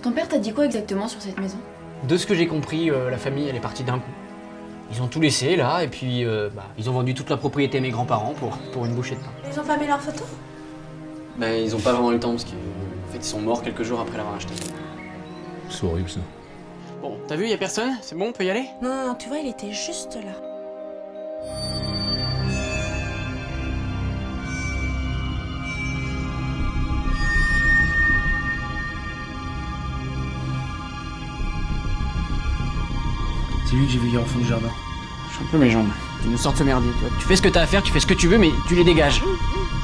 Ton père t'a dit quoi exactement sur cette maison? De ce que j'ai compris, la famille, elle est partie d'un coup. Ils ont tout laissé, là, et puis ils ont vendu toute la propriété à mes grands-parents pour une bouchée de pain. Ils ont pas mis leurs photos? Ben, ils ont pas vraiment eu le temps, parce qu'en fait, ils sont morts quelques jours après l'avoir acheté. C'est horrible, ça. Bon, t'as vu, y a personne? C'est bon, on peut y aller? Non, tu vois, il était juste là. C'est lui que j'ai vu hier au fond du jardin. Je suis un peu mes jambes. Tu nous sors de ce merdier, tu vois. Tu fais ce que t'as à faire, tu fais ce que tu veux, mais tu les dégages.